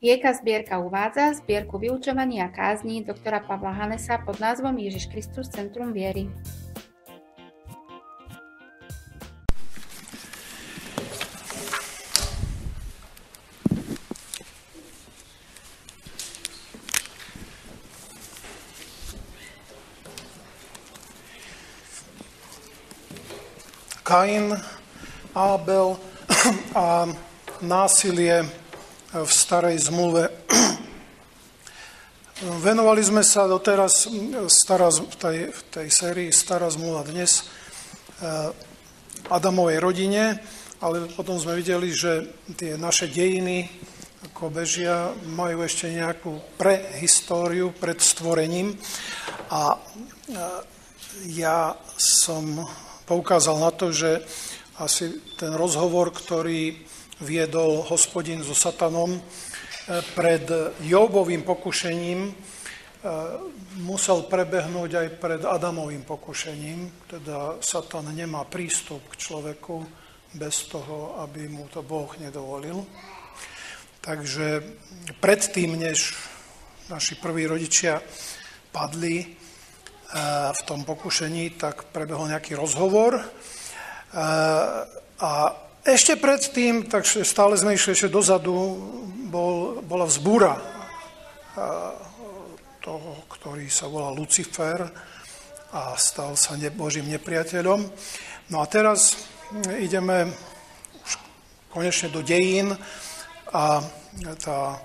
Vieka zbierka uvádza zbierku vyučovaní a kázní doktora Pavla Hanesa pod názvom Ježiš Kristus Centrum viery. Kain, Ábel a násilie v starej zmluve. Venovali sme sa doteraz v tej sérii Stará zmluva dnes Adamovej rodine, ale potom sme videli, že tie naše dejiny, ako bežia, majú ešte nejakú prehistóriu pred stvorením. A ja som poukázal na to, že asi ten rozhovor, ktorý viedol Hospodin so Satanom pred Jobovým pokušením, musel prebehnúť aj pred Adamovým pokušením. Teda Satan nemá prístup k človeku bez toho, aby mu to Boh nedovolil. Takže predtým, než naši prví rodičia padli v tom pokušení, tak prebehol nejaký rozhovor. A ešte predtým, takže stále sme išli ešte dozadu, bola vzbúra toho, ktorý sa volal Lucifer a stal sa Božím nepriateľom. No a teraz ideme už konečne do dejín a tá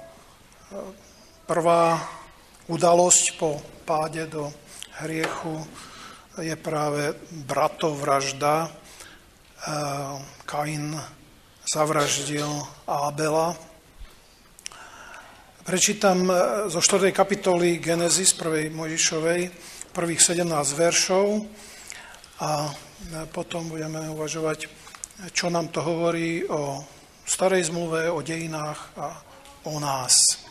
prvá udalosť po páde do hriechu je práve bratovražda. Kain zavraždil Ábela. Prečítam zo 4. kapitoly Genesis 1. Mojžišovej prvých 17 veršov a potom budeme uvažovať, čo nám to hovorí o starej zmluve, o dejinách a o nás.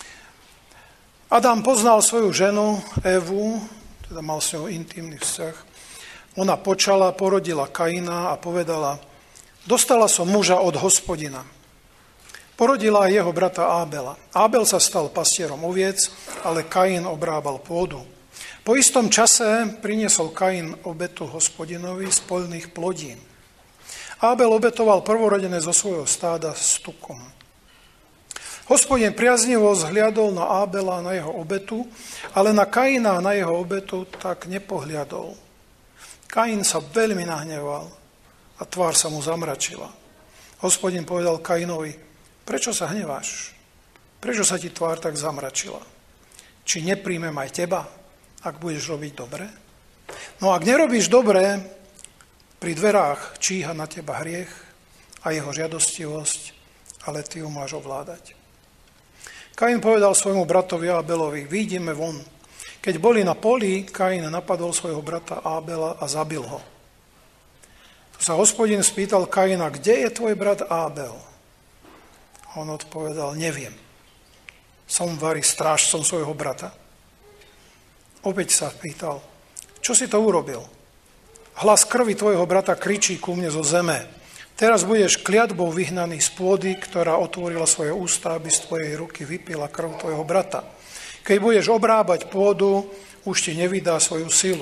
Adam poznal svoju ženu Evu, teda mal s ňou intimný vzťah. Ona počala, porodila Kaina a povedala: dostala som muža od Hospodina. Porodila aj jeho brata Ábela. Ábel sa stal pastierom oviec, ale Kain obrábal pôdu. Po istom čase priniesol Kain obetu Hospodinovi z poľných plodín. Ábel obetoval prvorodené zo svojho stáda s tukom. Hospodin priaznivo zhliadol na Ábela a na jeho obetu, ale na Kaina a na jeho obetu tak nepohliadol. Kain sa veľmi nahneval a tvár sa mu zamračila. Hospodin povedal Kainovi: prečo sa hneváš? Prečo sa ti tvár tak zamračila? Či nepríjmem aj teba, ak budeš robiť dobre? No ak nerobíš dobre, pri dverách číha na teba hriech a jeho žiadostivosť, ale ty ju máš ovládať. Kain povedal svojmu bratovi Ábelovi: výjdime von. Keď boli na poli, Kain napadol svojho brata Ábela a zabil ho. Tu sa Hospodin spýtal Kaina: kde je tvoj brat Ábel? On odpovedal: neviem. Som vari strážcom svojho brata. Opäť sa pýtal: čo si to urobil? Hlas krvi tvojho brata kričí ku mne zo zeme. Teraz budeš kliatbou vyhnaný z pôdy, ktorá otvorila svoje ústa, aby z tvojej ruky vypila krv tvojho brata. Keď budeš obrábať pôdu, už ti nevydá svoju silu.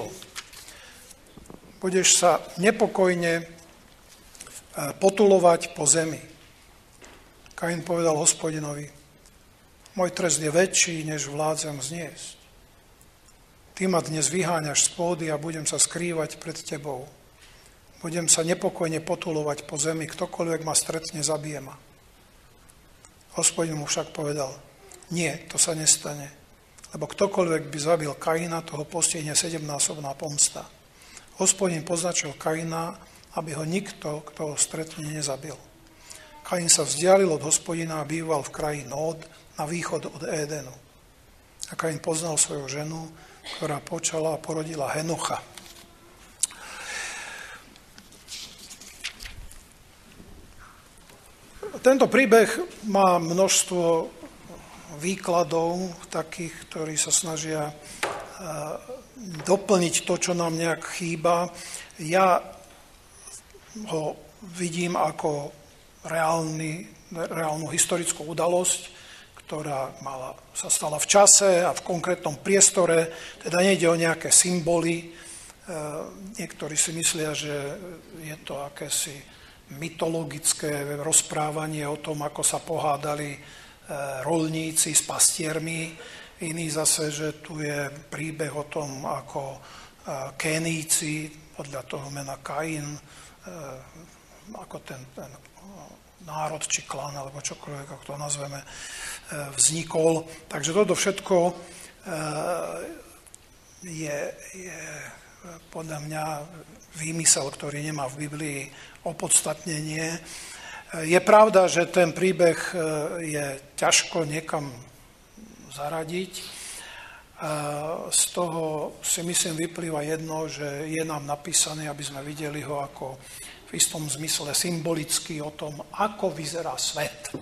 Budeš sa nepokojne potulovať po zemi. Kain povedal Hospodinovi: môj trest je väčší, než vládzem zniesť. Ty ma dnes vyháňaš z pôdy a budem sa skrývať pred tebou. Budem sa nepokojne potulovať po zemi, ktokoľvek ma stretne, zabije ma. Hospodin mu však povedal: nie, to sa nestane, lebo ktokoľvek by zabil Kaina, toho postihne 7-násobná pomsta. Hospodin poznačil Kaina, aby ho nikto, kto ho stretne, nezabil. Kain sa vzdialil od Hospodina a býval v kraji Nód, na východ od Édenu. A Kain poznal svoju ženu, ktorá počala a porodila Henocha. Tento príbeh má množstvo výkladov, takých, ktorí sa snažia doplniť to, čo nám nejak chýba. Ja ho vidím ako reálnu historickú udalosť, ktorá sa stala v čase a v konkrétnom priestore, teda nejde o nejaké symboly. Niektorí si myslia, že je to akési mytologické rozprávanie o tom, ako sa pohádali roľníci s pastiermi. Iný zase, že tu je príbeh o tom, ako Kéníci, podľa toho mena Kain, ako ten národ či klan, alebo čokoľvek, ako to nazveme, vznikol. Takže toto všetko je podľa mňa výmysel, ktorý nemá v Biblii opodstatnenie. Je pravda, že ten príbeh je ťažko niekam zaradiť. Z toho si myslím vyplýva jedno, že je nám napísané, aby sme videli ho ako v istom zmysle symbolicky o tom, ako vyzerá svet.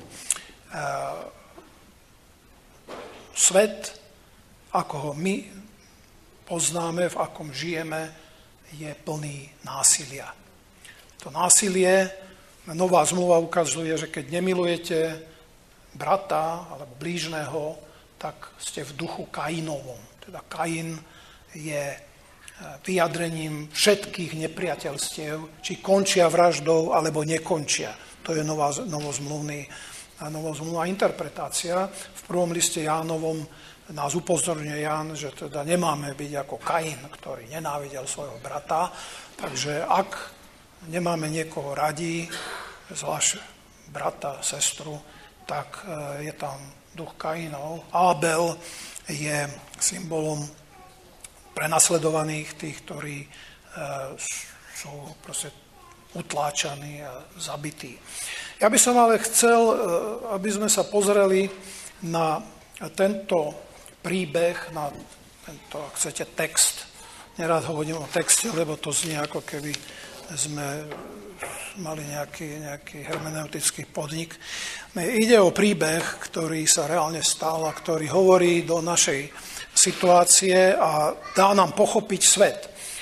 Svet, ako ho my poznáme, v akom žijeme, je plný násilia. To násilie, nová zmluva ukazuje, že keď nemilujete brata alebo blížneho, tak ste v duchu Kainovom. Teda Kain je vyjadrením všetkých nepriateľstiev, či končia vraždou, alebo nekončia. To je novozmluvná interpretácia. V prvom liste Jánovom nás upozorňuje Ján, že teda nemáme byť ako Kain, ktorý nenávidel svojho brata. Takže ak nemáme niekoho radi, zvlášť brata, sestru, tak je tam duch Kainov. Ábel je symbolom prenasledovaných, tých, ktorí sú proste utláčaní a zabití. Ja by som ale chcel, aby sme sa pozreli na tento príbeh, na tento, ak chcete, text. Nerád hovorím o texte, lebo to znie ako keby sme mali nejaký hermeneutický podnik. Ide o príbeh, ktorý sa reálne stal a ktorý hovorí do našej situácie a dá nám pochopiť svet.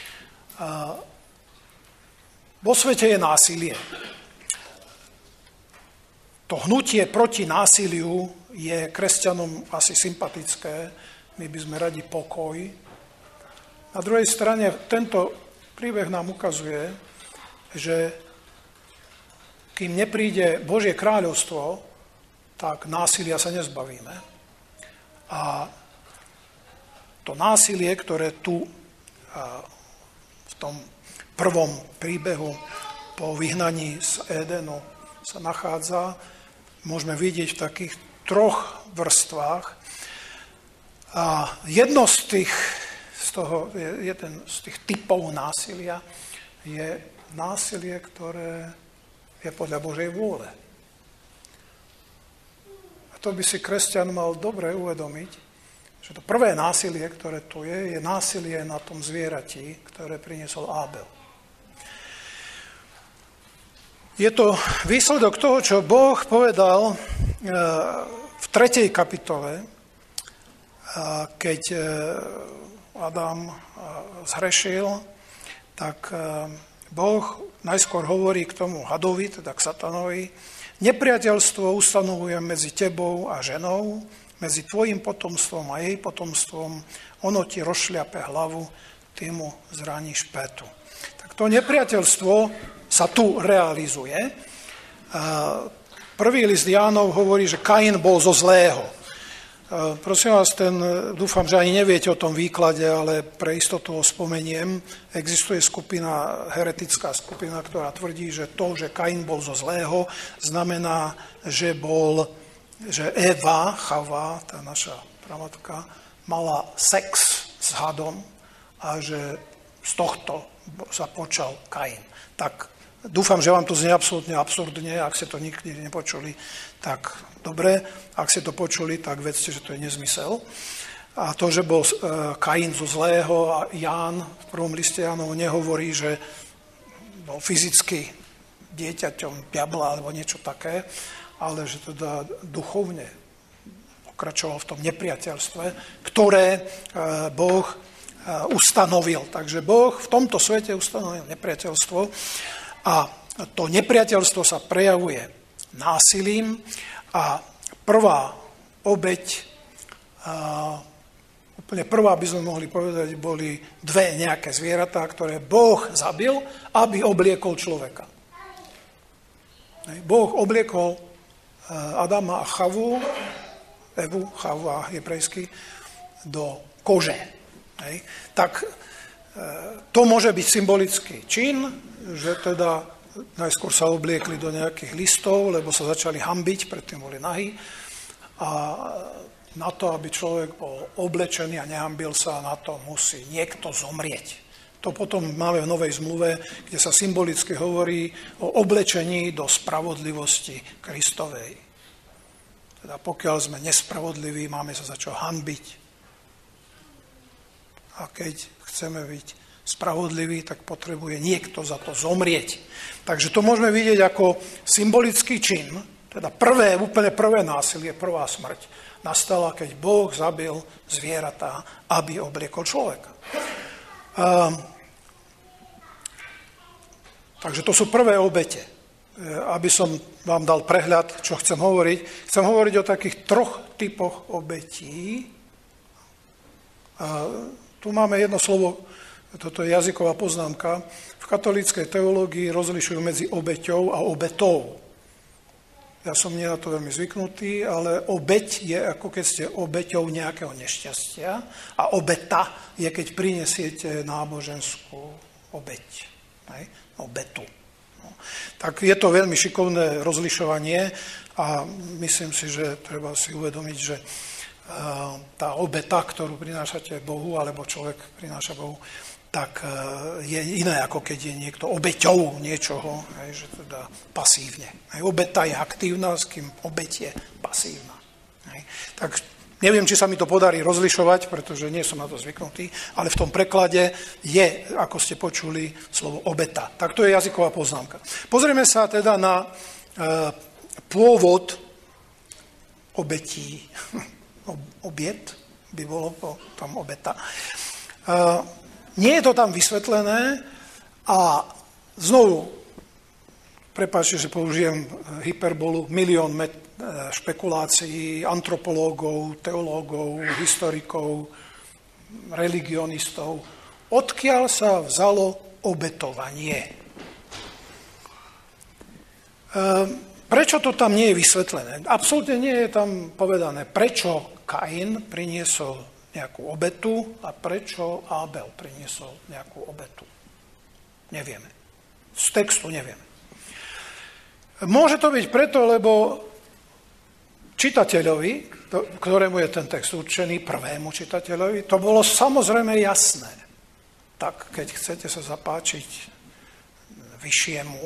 Vo svete je násilie. To hnutie proti násiliu je kresťanom asi sympatické. My by sme radi pokoj. Na druhej strane tento príbeh nám ukazuje, že kým nepríde Božie kráľovstvo, tak násilia sa nezbavíme. A to násilie, ktoré tu v tom prvom príbehu po vyhnaní z Édenu sa nachádza, môžeme vidieť v takých troch vrstvách. A jedno z tých typov násilia je násilie, ktoré je podľa Božej vôle. A to by si kresťan mal dobre uvedomiť, že to prvé násilie, ktoré tu je násilie na tom zvierati, ktoré priniesol Ábel. Je to výsledok toho, čo Boh povedal v 3. kapitole, keď Adam zhrešil, tak Boh najskôr hovorí k tomu hadovi, teda k satanovi, nepriateľstvo ustanovujem medzi tebou a ženou, medzi tvojim potomstvom a jej potomstvom, ono ti rozšľape hlavu, ty mu zraníš pätu. Tak to nepriateľstvo sa tu realizuje. Prvý list Jánov hovorí, že Kain bol zo zlého. Prosím vás, dúfam, že ani neviete o tom výklade, ale pre istotu ho spomeniem. Existuje heretická skupina, ktorá tvrdí, že to, že Kain bol zo zlého, znamená, že Eva, Chava, tá naša pramatka, mala sex s hadom a že z tohto sa počal Kain. Tak dúfam, že vám to znie absolútne absurdne, ak ste to nikdy nepočuli, tak dobre, ak ste to počuli, tak vedzte, že to je nezmysel. A to, že bol Kain zo zlého a Ján v prvom liste Jánov nehovorí, že bol fyzicky dieťaťom diabla alebo niečo také, ale že teda duchovne pokračoval v tom nepriateľstve, ktoré Boh ustanovil. Takže Boh v tomto svete ustanovil nepriateľstvo a to nepriateľstvo sa prejavuje násilím a prvá obeť, úplne prvá by sme mohli povedať, boli dve nejaké zvieratá, ktoré Boh zabil, aby obliekol človeka. Boh obliekol Adama a Chavu, Evu, Chava hebrejsky, do kože. Tak to môže byť symbolický čin, že teda najskôr sa obliekli do nejakých listov, lebo sa začali hanbiť, predtým boli nahí. A na to, aby človek bol oblečený a nehanbil sa, na to musí niekto zomrieť. To potom máme v Novej zmluve, kde sa symbolicky hovorí o oblečení do spravodlivosti Kristovej. Teda pokiaľ sme nespravodliví, máme sa za čo hanbiť. A keď chceme byť spravodliví, tak potrebuje niekto za to zomrieť. Takže to môžeme vidieť ako symbolický čin, teda úplne prvé násilie, prvá smrť nastala, keď Boh zabil zvieratá, aby obliekol človeka. Takže to sú prvé obete. Aby som vám dal prehľad, čo chcem hovoriť. Chcem hovoriť o takých troch typoch obetí. Tu máme jedno slovo, toto je jazyková poznámka. V katolíckej teológii rozlišujú medzi obeťou a obetou. Ja som nie na to veľmi zvyknutý, ale obeť je ako keď ste obeťou nejakého nešťastia a obeta je, keď prinesiete náboženskú obeť. Obetu. No. Tak je to veľmi šikovné rozlišovanie a myslím si, že treba si uvedomiť, že tá obeta, ktorú prinášate Bohu, alebo človek prináša Bohu, tak je iné, ako keď je niekto obeťou niečoho, že teda pasívne. Obeta je aktívna, s kým obeť je pasívna. Tak neviem, či sa mi to podarí rozlišovať, pretože nie som na to zvyknutý, ale v tom preklade je, ako ste počuli, slovo obeta. Tak to je jazyková poznámka. Pozrieme sa teda na pôvod obetí. Obiet by bolo tam obeta. Nie je to tam vysvetlené a znovu, prepáčte, že použijem hyperbolu, milión špekulácií, antropológov, teológov, historikov, religionistov. Odkiaľ sa vzalo obetovanie? Prečo to tam nie je vysvetlené? Absolútne nie je tam povedané, prečo Kain priniesol nejakú obetu a prečo Abel priniesol nejakú obetu. Nevieme. Z textu nevieme. Môže to byť preto, lebo čitateľovi, ktorému je ten text určený, prvému čitateľovi, to bolo samozrejme jasné. Tak, keď chcete sa zapáčiť vyššiemu,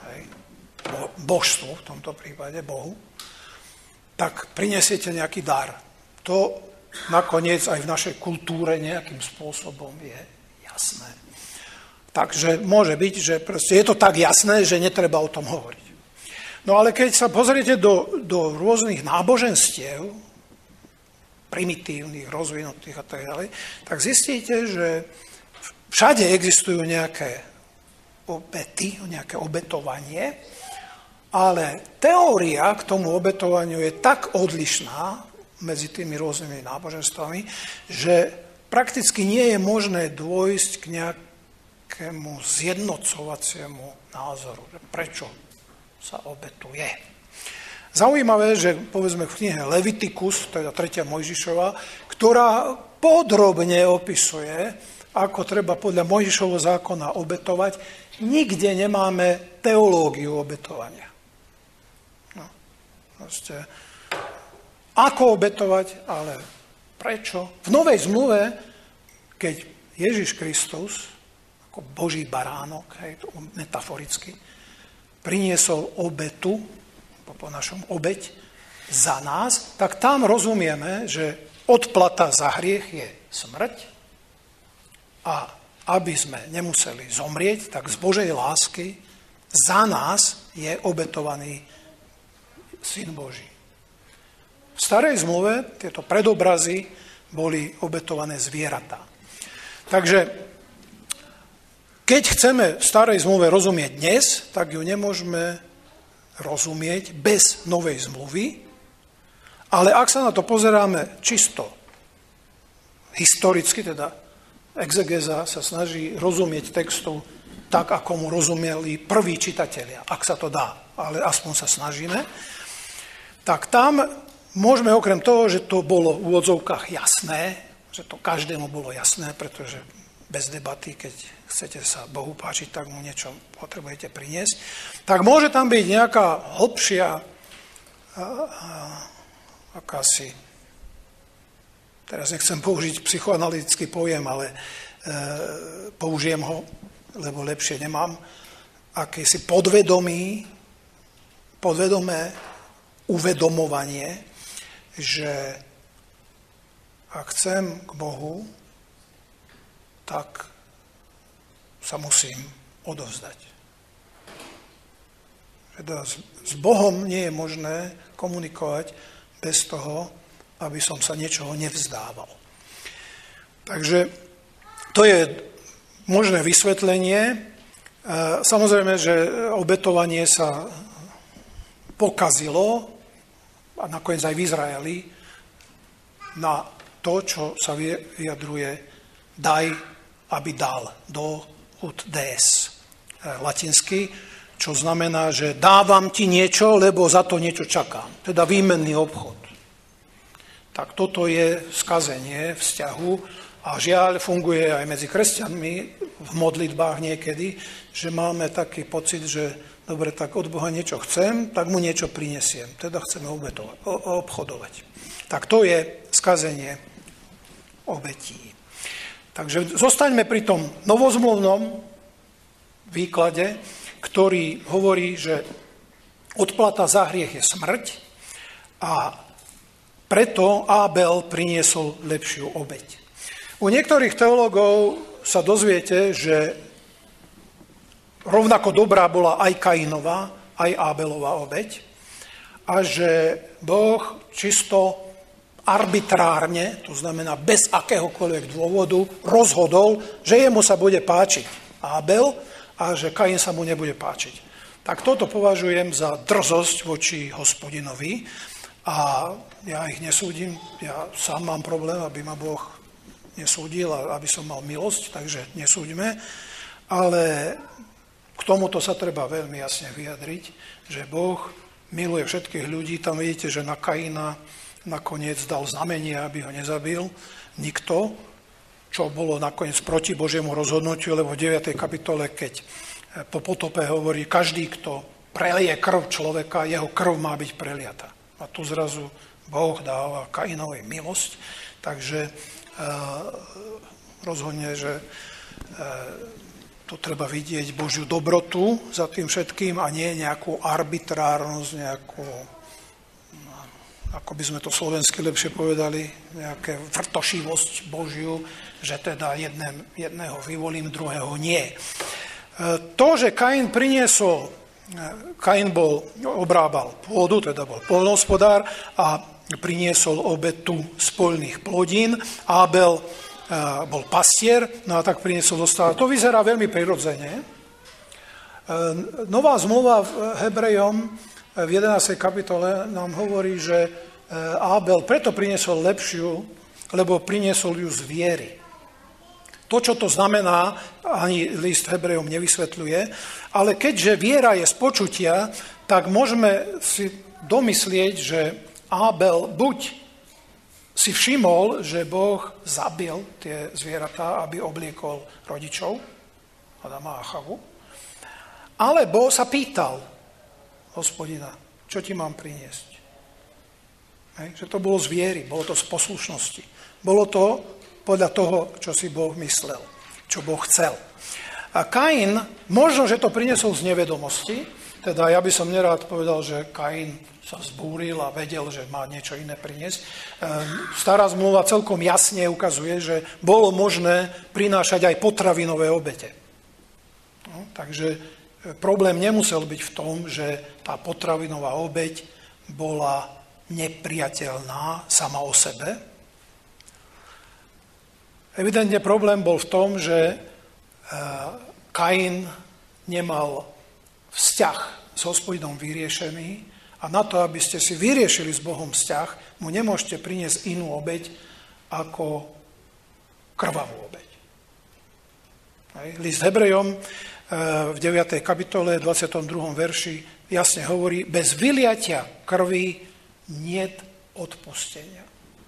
božstvu, v tomto prípade Bohu, tak prinesiete nejaký dar. To nakoniec aj v našej kultúre nejakým spôsobom je jasné. Takže môže byť, že proste je to tak jasné, že netreba o tom hovoriť. No ale keď sa pozriete do rôznych náboženstiev, primitívnych, rozvinutých a tak ďalej, tak zistíte, že všade existujú nejaké obety, nejaké obetovanie, ale teória k tomu obetovaniu je tak odlišná medzi tými rôznymi náboženstvami, že prakticky nie je možné dôjsť k nejakému zjednocovaciemu názoru, že prečo sa obetuje. Zaujímavé, že povedzme v knihe Leviticus, teda 3. Mojžišova, ktorá podrobne opisuje, ako treba podľa Mojžišovho zákona obetovať, nikde nemáme teológiu obetovania. No, proste ako obetovať, ale prečo? V Novej zmluve, keď Ježiš Kristus, ako Boží baránok, metaforicky, priniesol obetu, po našom obeť, za nás, tak tam rozumieme, že odplata za hriech je smrť a aby sme nemuseli zomrieť, tak z Božej lásky za nás je obetovaný Syn Boží. V starej zmluve tieto predobrazy boli obetované zvieratá. Takže keď chceme v starej zmluve rozumieť dnes, tak ju nemôžeme rozumieť bez novej zmluvy Ale ak sa na to pozeráme čisto historicky, teda exegéza sa snaží rozumieť textu tak, ako mu rozumieli prví čitatelia, ak sa to dá, ale aspoň sa snažíme, tak tam môžeme okrem toho, že to bolo v úvodzovkách jasné, že to každému bolo jasné, pretože bez debaty, keď chcete sa Bohu páčiť, tak mu niečo potrebujete priniesť, tak môže tam byť nejaká hlbšia akási, teraz nechcem použiť psychoanalytický pojem, ale použijem ho, lebo lepšie nemám, akési podvedomé uvedomovanie, že ak chcem k Bohu, tak sa musím odovzdať. S Bohom nie je možné komunikovať bez toho, aby som sa niečoho nevzdával. Takže to je možné vysvetlenie. Samozrejme, že obetovanie sa pokazilo, a nakoniec aj v Izraeli, na to, čo sa vyjadruje daj, aby dal, do ut des, latinsky, čo znamená, že dávam ti niečo, lebo za to niečo čakám. Teda výmenný obchod. Tak toto je skazenie vzťahu a žiaľ funguje aj medzi kresťanmi v modlitbách niekedy, že máme taký pocit, že dobre, tak od Boha niečo chcem, tak mu niečo prinesiem. Teda chceme obchodovať. Tak to je skazenie obetí. Takže zostaňme pri tom novozmluvnom výklade, ktorý hovorí, že odplata za hriech je smrť a preto Ábel priniesol lepšiu obeť. U niektorých teológov sa dozviete, že rovnako dobrá bola aj Kainová, aj Ábelová obeť a že Boh čisto arbitrárne, to znamená bez akéhokoľvek dôvodu, rozhodol, že jemu sa bude páčiť Ábel a že Kain sa mu nebude páčiť. Tak toto považujem za drzosť voči Hospodinovi a ja ich nesúdim. Ja sám mám problém, aby ma Boh nesúdil a aby som mal milosť, takže nesúďme. Ale k tomuto sa treba veľmi jasne vyjadriť, že Boh miluje všetkých ľudí. Tam vidíte, že na Kaina nakoniec dal znamenie, aby ho nezabil nikto, čo bolo nakoniec proti Božiemu rozhodnutiu, lebo v 9. kapitole, keď po potope hovorí, každý, kto prelie krv človeka, jeho krv má byť preliata. A tu zrazu Boh dáva Kainovi milosť, takže rozhodne, že tu treba vidieť Božiu dobrotu za tým všetkým a nie nejakú arbitrárnosť, nejakú, ako by sme to slovensky lepšie povedali, nejaké vrtošivosť Božiu, že teda jedného vyvolím, druhého nie. To, že Kain obrábal pôdu, teda bol poľnohospodár a priniesol obetu z poľných plodín, Ábel bol pastier, no a tak priniesol dostáva. To vyzerá veľmi prirodzene. Nová zmluva v Hebrejom v 11. kapitole nám hovorí, že Ábel preto priniesol lepšiu, lebo priniesol ju z viery. To, čo to znamená, ani list Hebrejom nevysvetľuje, ale keďže viera je z počutia, tak môžeme si domyslieť, že Ábel buď si všimol, že Boh zabil tie zvieratá, aby obliekol rodičov, Adama a Chavu, alebo sa pýtal Hospodina, čo ti mám priniesť. Že to bolo z viery, bolo to z poslušnosti. Bolo to podľa toho, čo si Boh myslel, čo Boh chcel. A Kain, možno, že to priniesol z nevedomosti, teda ja by som nerád povedal, že Kain sa zbúril a vedel, že má niečo iné priniesť. Stará zmluva celkom jasne ukazuje, že bolo možné prinášať aj potravinové obete. No, takže problém nemusel byť v tom, že tá potravinová obeť bola nepriateľná sama o sebe. Evidentne problém bol v tom, že Kain nemal vzťah s Hospodinom vyriešený a A na to, aby ste si vyriešili s Bohom vzťah, mu nemôžete priniesť inú obeť ako krvavú obeť. List Hebrejom v 9. kapitole 22. verši jasne hovorí, bez vyliatia krvi niet odpustenia.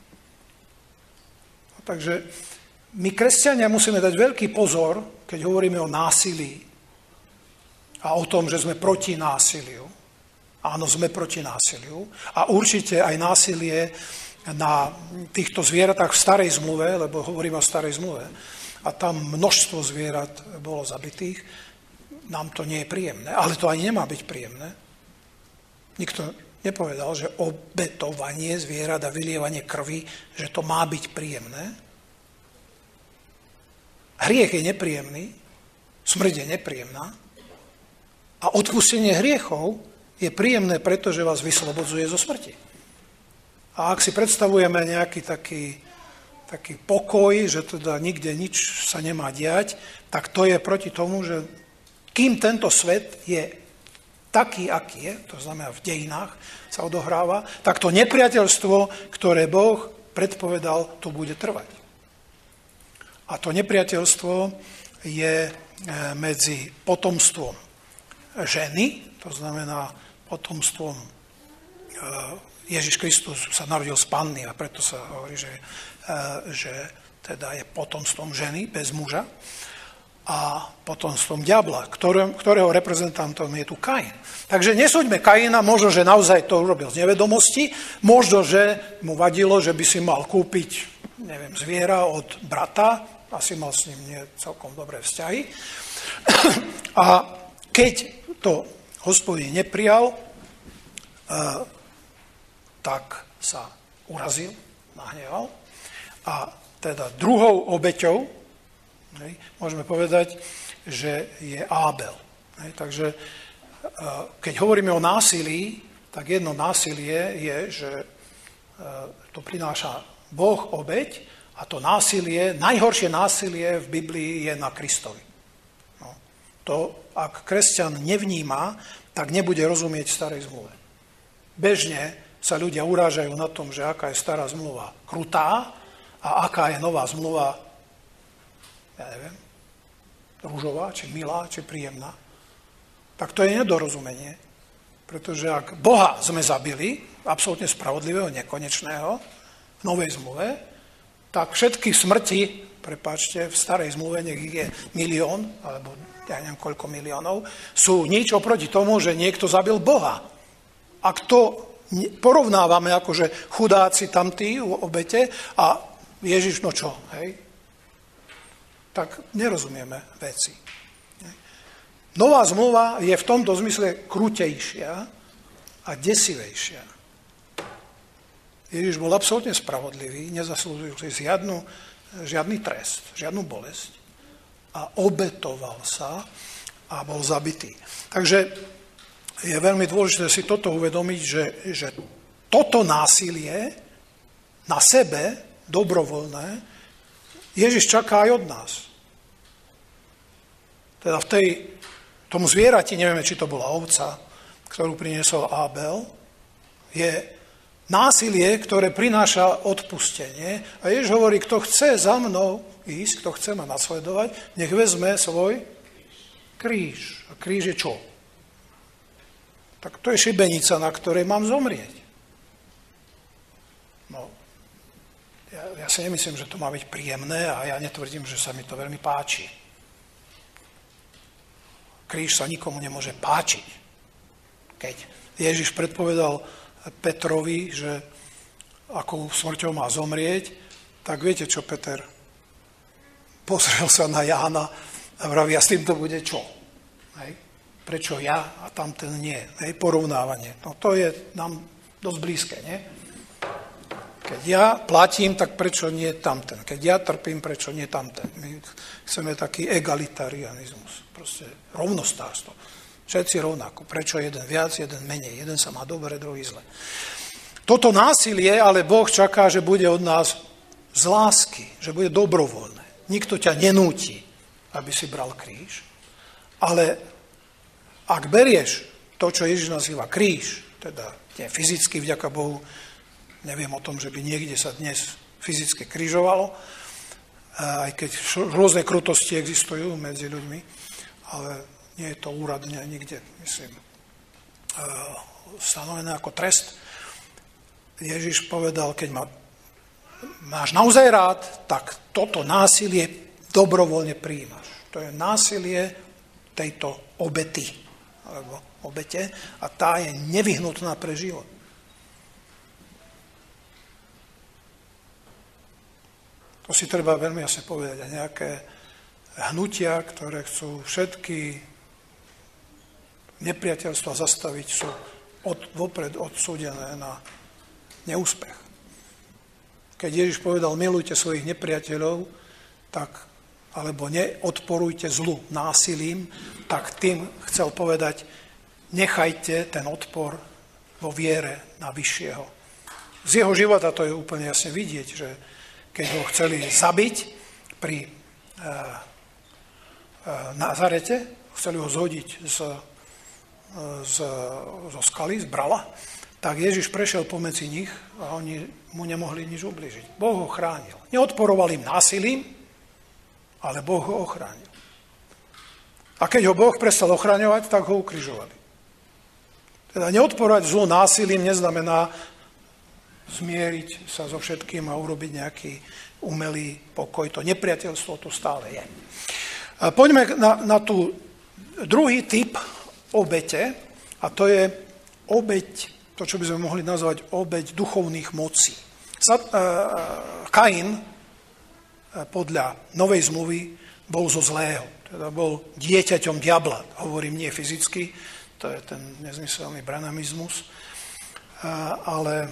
Takže my, kresťania, musíme dať veľký pozor, keď hovoríme o násilí a o tom, že sme proti násiliu. Áno, sme proti násiliu a určite aj násilie na týchto zvieratách v starej zmluve, lebo hovoríme o starej zmluve, a tam množstvo zvierat bolo zabitých, nám to nie je príjemné, ale to ani nemá byť príjemné. Nikto nepovedal, že obetovanie zvierat a vylievanie krvi, že to má byť príjemné. Hriech je nepríjemný, smrť je nepríjemná a odpustenie hriechov je príjemné, pretože vás vyslobodzuje zo smrti. A ak si predstavujeme nejaký taký pokoj, že teda nikde nič sa nemá diať, tak to je proti tomu, že kým tento svet je taký, aký je, to znamená v dejinách sa odohráva, tak to nepriateľstvo, ktoré Boh predpovedal, to bude trvať. A to nepriateľstvo je medzi potomstvom ženy, to znamená potomstvom Ježiš Kristus sa narodil z panny a preto sa hovorí, že teda je potomstvom ženy bez muža a potomstvom diabla, ktorého reprezentantom je tu Kain. Takže nesúďme Kaina, možno, že naozaj to urobil z nevedomosti, možno, že mu vadilo, že by si mal kúpiť, neviem, zviera od brata, asi mal s ním nie celkom dobré vzťahy. A keď to Hospodin neprijal, tak sa urazil, nahneval. A teda druhou obeťou, môžeme povedať, že je Ábel. Takže keď hovoríme o násilí, tak jedno násilie je, že to prináša Boh obeť a to násilie, najhoršie násilie v Biblii je na Kristovi. No, to, ak kresťan nevníma, tak nebude rozumieť starej zmluve. Bežne sa ľudia urážajú na tom, že aká je stará zmluva krutá a aká je nová zmluva, ja neviem, ružová, či milá, či príjemná. Tak to je nedorozumenie. Pretože ak Boha sme zabili, absolútne spravodlivého, nekonečného, v novej zmluve, tak všetky smrti, prepáčte, v starej zmluve, nech ich je 1 000 000, alebo ja neviem koľko miliónov, sú nič oproti tomu, že niekto zabil Boha. Ak to porovnávame akože chudáci tamtí u obete a Ježiš, no čo, hej? Tak nerozumieme veci. Nová zmluva je v tomto zmysle krutejšia a desivejšia. Ježiš bol absolútne spravodlivý, nezaslúžil si žiadny trest, žiadnu bolesť a obetoval sa a bol zabitý. Takže je veľmi dôležité si toto uvedomiť, že toto násilie na sebe, dobrovoľné, Ježiš čaká aj od nás. Teda v tomu zvierati, nevieme, či to bola ovca, ktorú priniesol Ábel, je násilie, ktoré prináša odpustenie. A Ježiš hovorí, kto chce za mnou ísť, kto chce ma nasledovať, nech vezme svoj kríž. A kríž je čo? Tak to je šibenica, na ktorej mám zomrieť. No, ja si nemyslím, že to má byť príjemné a ja netvrdím, že sa mi to veľmi páči. Kríž sa nikomu nemôže páčiť. Keď Ježiš predpovedal Petrovi, že akou smrťou má zomrieť, tak viete čo, Peter? Pozrel sa na Jána a vraví, a s týmto bude čo? Hej? Prečo ja a tamten nie? Hej? Porovnávanie. No to je nám dosť blízke, nie? Keď ja platím, tak prečo nie tamten? Keď ja trpím, prečo nie tamten? My chceme taký egalitarianizmus, proste rovnostárstvo. Všetci rovnako. Prečo jeden viac, jeden menej? Jeden sa má dobre, druhý zle. Toto násilie, ale Boh čaká, že bude od nás z lásky, že bude dobrovoľné. Nikto ťa nenúti, aby si bral kríž. Ale ak berieš to, čo Ježiš nazýva kríž, teda Nie fyzicky, vďaka Bohu, neviem o tom, že by niekde sa dnes fyzicky križovalo, aj keď rôzne krutosti existujú medzi ľuďmi, ale nie je to úradne nikde, myslím, stanovené ako trest. Ježiš povedal, keď máš naozaj rád, tak toto násilie dobrovoľne prijímaš. To je násilie tejto obety, alebo obete, a tá je nevyhnutná pre život. To si treba veľmi jasne povedať. A nejaké hnutia, ktoré chcú všetky nepriateľstva zastaviť, sú vopred odsúdené na neúspech. Keď Ježiš povedal, milujte svojich nepriateľov, tak, alebo neodporujte zlu násilím, tak tým chcel povedať, nechajte ten odpor vo viere na vyššieho. Z jeho života to je úplne jasne vidieť, že keď ho chceli zabiť pri Nazarete, chceli ho zhodiť zo skaly, z brala, tak Ježiš prešiel pomedzi nich a oni mu nemohli nič ublížiť. Boh ho chránil. Neodporoval im násilím, ale Boh ho ochránil. A keď ho Boh prestal ochraňovať, tak ho ukrižovali. Teda neodporovať zlu násilím neznamená zmieriť sa so všetkým a urobiť nejaký umelý pokoj. To nepriateľstvo tu stále je. A poďme na tú druhý typ obete, a to je obeť, to, čo by sme mohli nazvať obeť duchovných mocí. Kain podľa Novej zmluvy bol zo zlého, teda bol dieťaťom diabla, hovorím nie fyzicky, to je ten nezmyselný branamizmus, ale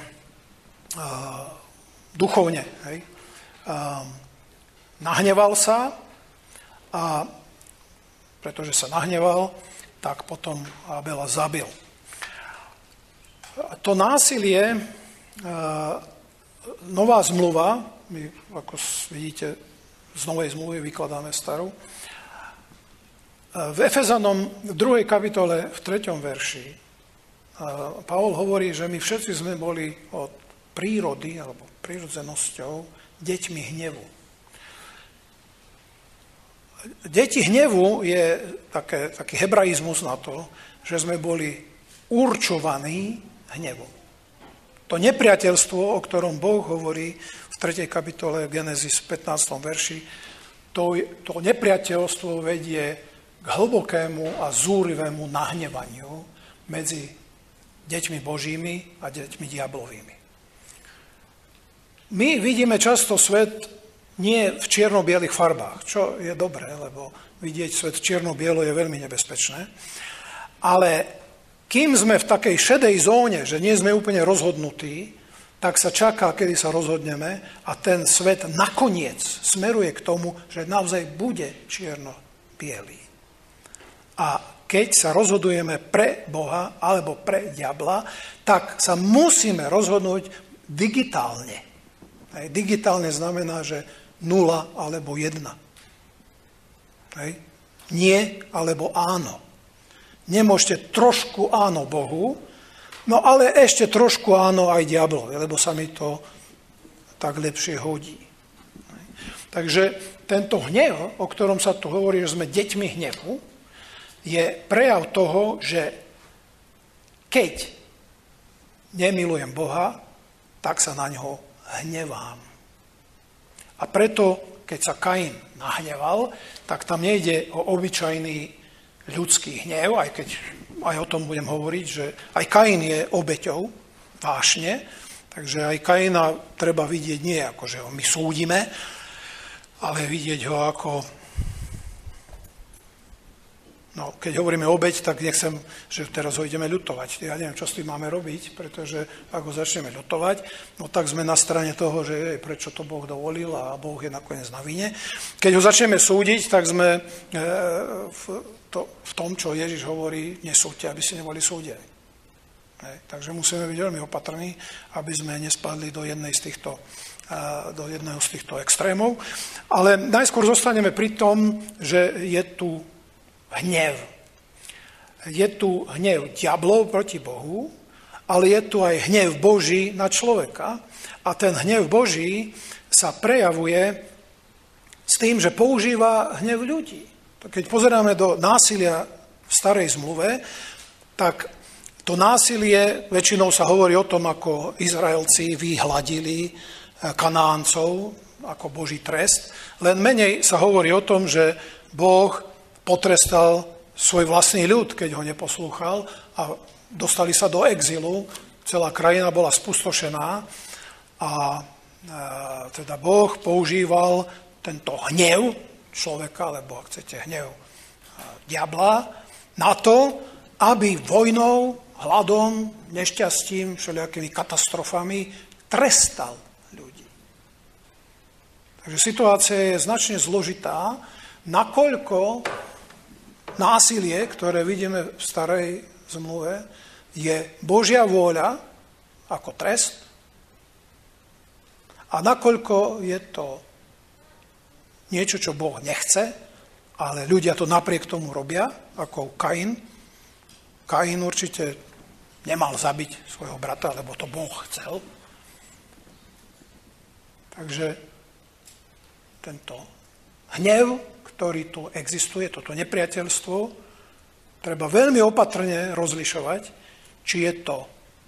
duchovne. Hej. Nahneval sa a pretože sa nahneval, tak potom Abela zabil. To násilie, nová zmluva, my ako vidíte z novej zmluvy vykladáme starú, v Efezanom v 2. kapitole v 3. verši Pavol hovorí, že my všetci sme boli od prírody alebo prírodzenosťou deťmi hnevu. Deti hnevu je taký hebraizmus na to, že sme boli určovaní hnevom. To nepriateľstvo, o ktorom Boh hovorí v 3. kapitole Genesis 15. verši, to nepriateľstvo vedie k hlbokému a zúrivému nahnevaniu medzi deťmi Božími a deťmi diablovými. My vidíme často svet nie v čierno-bielých farbách, čo je dobré, lebo vidieť svet čierno-bielo je veľmi nebezpečné. Ale kým sme v takej šedej zóne, že nie sme úplne rozhodnutí, tak sa čaká, kedy sa rozhodneme a ten svet nakoniec smeruje k tomu, že naozaj bude čierno-bielý. A keď sa rozhodujeme pre Boha alebo pre diabla, tak sa musíme rozhodnúť digitálne. Digitálne znamená, že 0 alebo 1. Nie alebo áno. Nemôžete trošku áno Bohu, no ale ešte trošku áno aj diablovi, lebo sa mi to tak lepšie hodí. Takže tento hnev, o ktorom sa tu hovorí, že sme deťmi hnevu, je prejav toho, že keď nemilujem Boha, tak sa na ňoho hnevám. A preto, keď sa Kain nahneval, tak tam nejde o obyčajný ľudský hnev, aj keď aj o tom budem hovoriť, že aj Kain je obeťou vášne, takže aj Kaina treba vidieť nie ako, že ho my súdime, ale vidieť ho ako... No, keď hovoríme obeť, tak nechcem, že teraz ho ideme ľutovať. Ja neviem, čo s tým máme robiť, pretože ak ho začneme ľutovať, no tak sme na strane toho, že prečo to Boh dovolil a Boh je nakoniec na vine. Keď ho začneme súdiť, tak sme v tom, čo Ježiš hovorí, nesúďte, aby ste neboli súdení. Takže musíme byť veľmi opatrní, aby sme nespadli do jedného z týchto extrémov. Ale najskôr zostaneme pri tom, že je tu hnev. Je tu hnev diablov proti Bohu ale je tu aj hnev Boží na človeka a ten hnev Boží sa prejavuje s tým, že používa hnev ľudí. Keď pozeráme do násilia v starej zmluve, tak to násilie, väčšinou sa hovorí o tom, ako Izraelci vyhladili Kanáncov ako Boží trest, len menej sa hovorí o tom, že Boh potrestal svoj vlastný ľud, keď ho neposlúchal a dostali sa do exilu, celá krajina bola spustošená a teda Boh používal tento hnev človeka, alebo ak chcete hnev diabla, na to, aby vojnou, hladom, nešťastím, všelijakými katastrofami trestal ľudí. Takže situácia je značne zložitá, nakoľko násilie, ktoré vidíme v starej zmluve, je Božia vôľa ako trest a nakoľko je to niečo, čo Boh nechce, ale ľudia to napriek tomu robia, ako Kain. Kain určite nemal zabiť svojho brata, lebo to Boh chcel. Takže tento hnev, ktorý tu existuje, toto nepriateľstvo, treba veľmi opatrne rozlišovať, či je to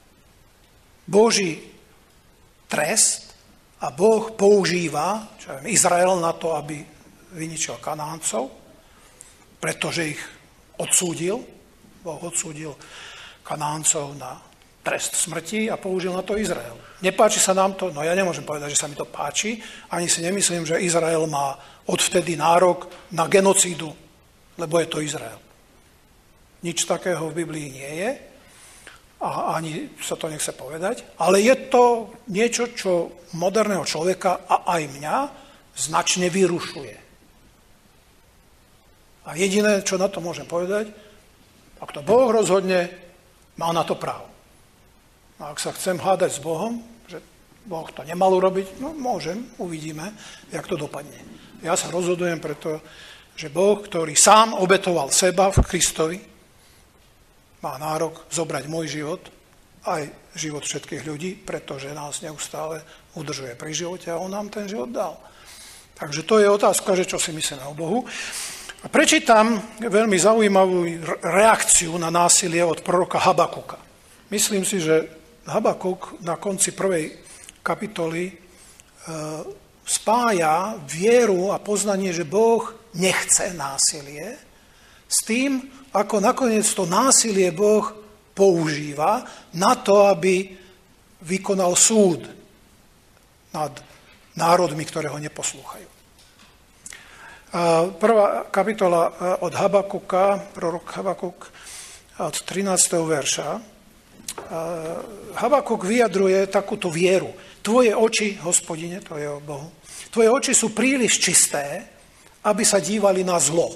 Boží trest a Boh používa Izrael na to, aby vyničil Kanáncov, pretože ich odsúdil. Boh odsúdil Kanáncov na trest smrti a použil na to Izrael. Nepáči sa nám to? No ja nemôžem povedať, že sa mi to páči. Ani si nemyslím, že Izrael má odvtedy nárok na genocídu, lebo je to Izrael. Nič takého v Biblii nie je a ani sa to nechce povedať, ale je to niečo, čo moderného človeka a aj mňa značne vyrušuje. A jediné, čo na to môžem povedať, ak to Boh rozhodne, má na to právo. A ak sa chcem hádať s Bohom, že Boh to nemal urobiť, no môžem, uvidíme, jak to dopadne. Ja sa rozhodujem preto, že Boh, ktorý sám obetoval seba v Kristovi, má nárok zobrať môj život, aj život všetkých ľudí, pretože nás neustále udržuje pri živote a on nám ten život dal. Takže to je otázka, že čo si myslíme o Bohu. A prečítam veľmi zaujímavú reakciu na násilie od proroka Habakuka. Myslím si, že Habakuk na konci 1. kapitoly spája vieru a poznanie, že Boh nechce násilie, s tým, ako nakoniec to násilie Boh používa na to, aby vykonal súd nad národmi, ktoré ho neposlúchajú. Prvá kapitola od Habakuka, prorok Habakuk od 13. verša. Habakuk vyjadruje takúto vieru. Tvoje oči, Hospodine, to je o Bohu, tvoje oči sú príliš čisté, aby sa dívali na zlo.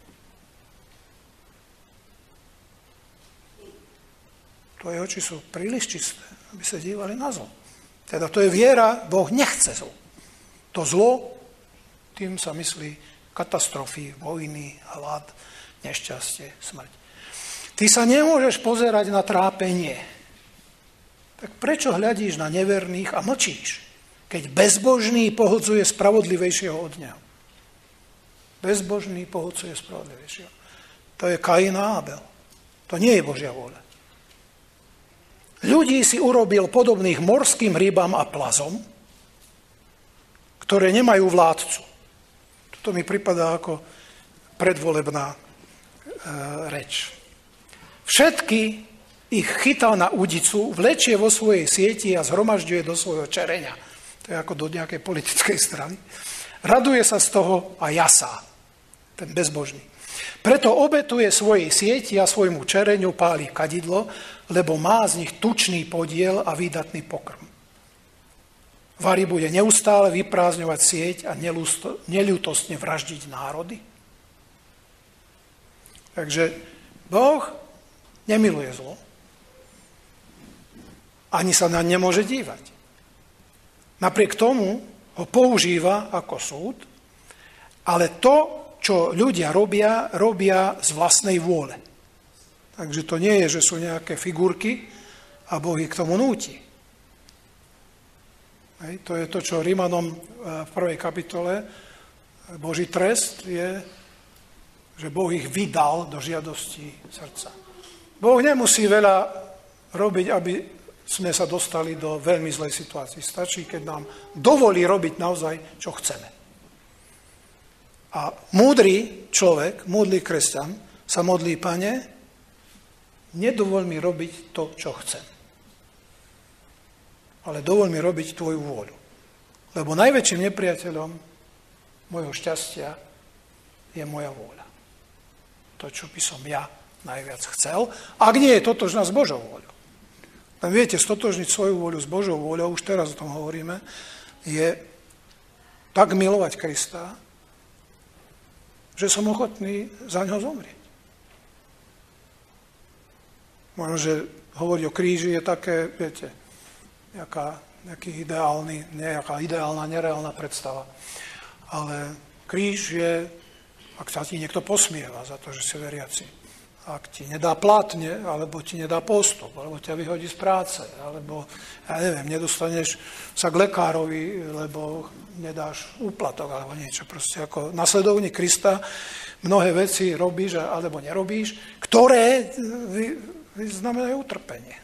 Tvoje oči sú príliš čisté, aby sa dívali na zlo. Teda to je viera, Boh nechce zlo. To zlo, tým sa myslí katastrofy, vojny, hlad, nešťastie, smrť. Ty sa nemôžeš pozerať na trápenie. Tak prečo hľadíš na neverných a mlčíš, keď bezbožný pohodcuje spravodlivejšieho od neho? Bezbožný pohodcuje spravodlivejšieho. To je Kain a Abel. To nie je Božia vôľa. Ľudí si urobil podobných morským rybám a plazom, ktoré nemajú vládcu. To mi pripadá ako predvolebná reč. Všetky ich chytá na udicu, vlečie vo svojej sieti a zhromažďuje do svojho čereňa. To je ako do nejakej politickej strany. Raduje sa z toho a jasá, ten bezbožný. Preto obetuje svojej sieti a svojmu čereňu páli kadidlo, lebo má z nich tučný podiel a výdatný pokrm. Vari bude neustále vyprázdňovať sieť a neľútostne vraždiť národy. Takže Boh nemiluje zlo. Ani sa na nemôže dívať. Napriek tomu ho používa ako súd, ale to, čo ľudia robia z vlastnej vôle. Takže to nie je, že sú nejaké figurky a Boh ich k tomu núti. To je to, čo Rímanom v 1. kapitole Boží trest je, že Boh ich vydal do žiadosti srdca. Boh nemusí veľa robiť, aby sme sa dostali do veľmi zlej situácii. Stačí, keď nám dovolí robiť naozaj, čo chceme. A múdry človek, múdry kresťan sa modlí: Pane, nedovoľ mi robiť to, čo chcem. Ale dovoľ mi robiť tvoju vôľu. Lebo najväčším nepriateľom môjho šťastia je moja vôľa. To, čo by som ja najviac chcel, ak nie je totožná s Božou vôľou. Len viete, stotožniť svoju vôľu s Božou vôľou, už teraz o tom hovoríme, je tak milovať Krista, že som ochotný za ňo zomrieť. Možno, že hovoriť o kríži je také, viete, nejaká ideálna, nereálna predstava. Ale kríž je, ak sa ti niekto posmieva za to, že si veriaci, ak ti nedá platne, alebo ti nedá postup, alebo ťa vyhodí z práce, alebo, ja neviem, nedostaneš sa k lekárovi, lebo nedáš úplatok, alebo niečo. Proste ako nasledovník Krista mnohé veci robíš, alebo nerobíš, ktoré znamenajú utrpenie.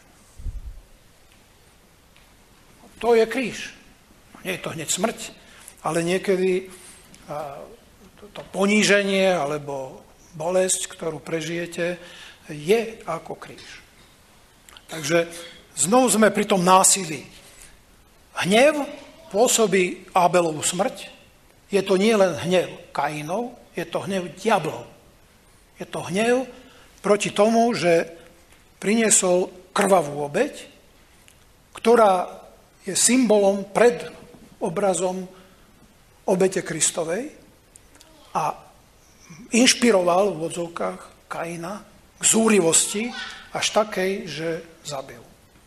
To je kríž. Nie je to hneď smrť, ale niekedy to poníženie alebo bolesť, ktorú prežijete, je ako kríž. Takže znovu sme pri tom násilí. Hnev pôsobí Ábelovú smrť. Je to nie len hnev Kainov, je to hnev diablov. Je to hnev proti tomu, že priniesol krvavú obeť, ktorá je symbolom pred obrazom obete Kristovej a inšpiroval v odzovkách Kaina k zúrivosti až takej, že zabil.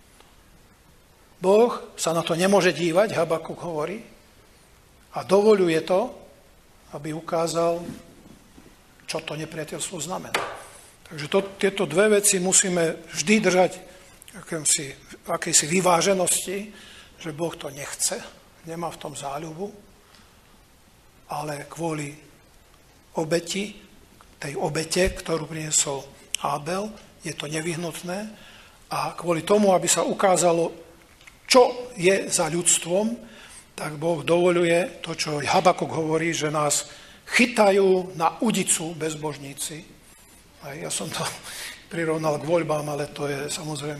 Boh sa na to nemôže dívať, Habakuk hovorí, a dovoľuje to, aby ukázal, čo to nepriateľstvo znamená. Takže tieto dve veci musíme vždy držať v akejsi vyváženosti, že Boh to nechce, nemá v tom záľubu, ale kvôli obeti, tej obete, ktorú priniesol Ábel, je to nevyhnutné a kvôli tomu, aby sa ukázalo, čo je za ľudstvom, tak Boh dovoľuje to, čo Habakuk hovorí, že nás chytajú na udicu bezbožníci. A ja som to prirovnal k voľbám, ale to je samozrejme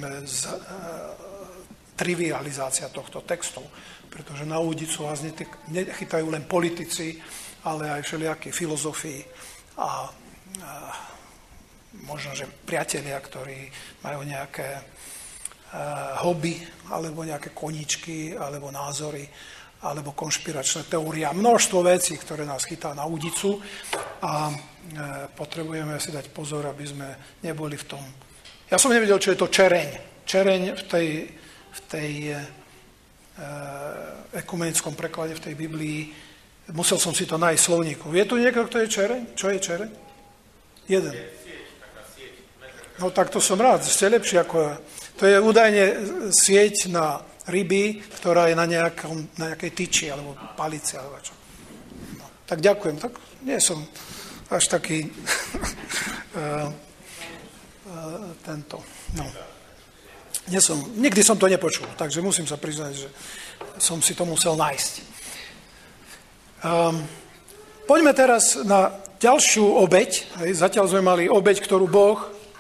trivializácia tohto textu, pretože na údicu vás nechytajú len politici, ale aj všelijakí filozofii a možno, že priatelia, ktorí majú nejaké hobby, alebo nejaké koníčky, alebo názory, alebo konšpiračné teórie a množstvo vecí, ktoré nás chytá na údicu a potrebujeme si dať pozor, aby sme neboli v tom. Ja som nevedel, čo je to čereň. Čereň v tej ekumenickom preklade, v tej Biblii, musel som si to nájsť v slovníku. Je tu niekto, kto je čereň? Čo je čereň? Jeden. No tak to som rád, ste lepší ako ja. To je údajne sieť na ryby, ktorá je na nejakej tyči, alebo palici, alebo čo. No, tak ďakujem. Tak nie som až taký tento. No. Nikdy som to nepočul, takže musím sa priznať, že som si to musel nájsť. Poďme teraz na ďalšiu obeť. Zatiaľ sme mali obeť, ktorú Boh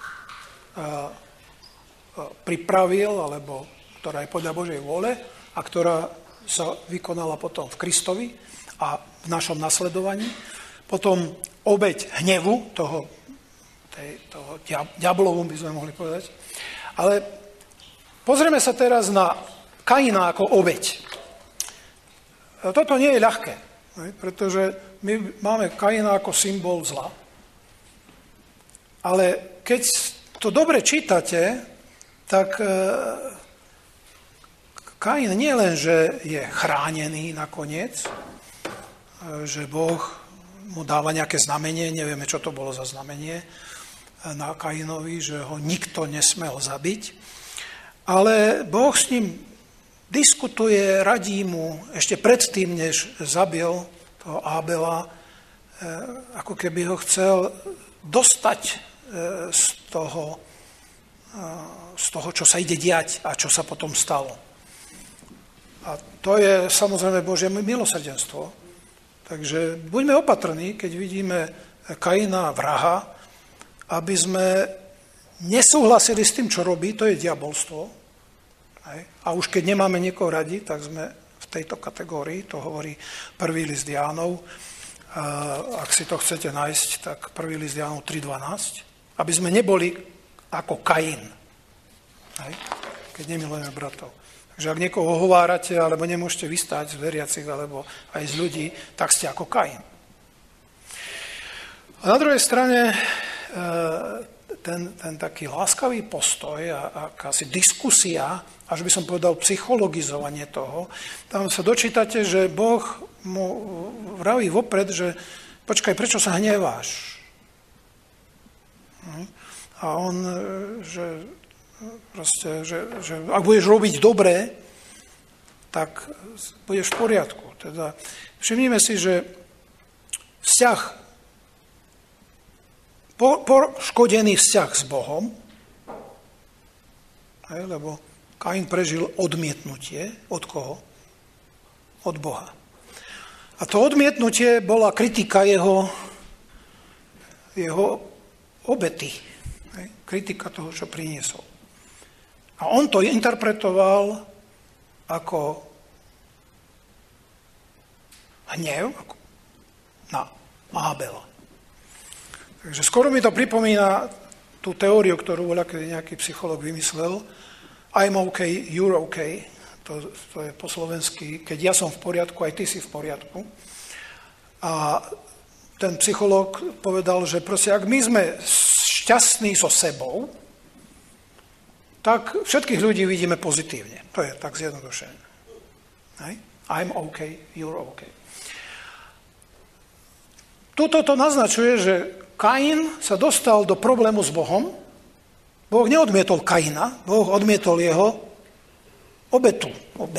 pripravil, alebo ktorá je podľa Božej vôle a ktorá sa vykonala potom v Kristovi a v našom nasledovaní. Potom obeť hnevu, toho diablovu by sme mohli povedať. Ale pozrieme sa teraz na Kaina ako obeť. Toto nie je ľahké, pretože my máme Kaina ako symbol zla. Ale keď to dobre čítate, tak Kain nie len, že je chránený nakoniec, že Boh mu dáva nejaké znamenie, nevieme, čo to bolo za znamenie na Kainovi, že ho nikto nesmel zabiť, Ale Boh s ním diskutuje, radí mu ešte predtým, než zabil toho Ábela, ako keby ho chcel dostať z toho, čo sa ide diať a čo sa potom stalo. A to je samozrejme Božie milosrdenstvo. Takže buďme opatrní, keď vidíme Kaina vraha, aby sme nesúhlasili s tým, čo robí, to je diabolstvo. A už keď nemáme niekoho radi, tak sme v tejto kategórii, to hovorí prvý list Jánov. Ak si to chcete nájsť, tak prvý list Jánov 3.12, aby sme neboli ako Kain, keď nemilujeme bratov. Takže ak niekoho ohovárate, alebo nemôžete vystáť z veriacich, alebo aj z ľudí, tak ste ako Kain. A na druhej strane ten taký láskavý postoj a akási diskusia, až by som povedal psychologizovanie toho, tam sa dočítate, že Boh mu vraví vopred, že počkaj, prečo sa hneváš? A on, že ak budeš robiť dobre, tak budeš v poriadku. Teda všimnime si, že vzťah, poškodený vzťah s Bohom, lebo Kain prežil odmietnutie. Od koho? Od Boha. A to odmietnutie bola kritika jeho obety. Kritika toho, čo priniesol. A on to interpretoval ako hnev na Ábela. Takže skoro mi to pripomína tú teóriu, ktorú nejaký psychológ vymyslel. I'm okay, you're okay. To je po slovensky, keď ja som v poriadku, aj ty si v poriadku. A ten psychológ povedal, že proste, ak my sme šťastní so sebou, tak všetkých ľudí vidíme pozitívne. To je tak zjednodušené. I'm okay, you're okay. Tuto to naznačuje, že Kain sa dostal do problému s Bohom. Boh neodmietol Kaina, Boh odmietol jeho obetu.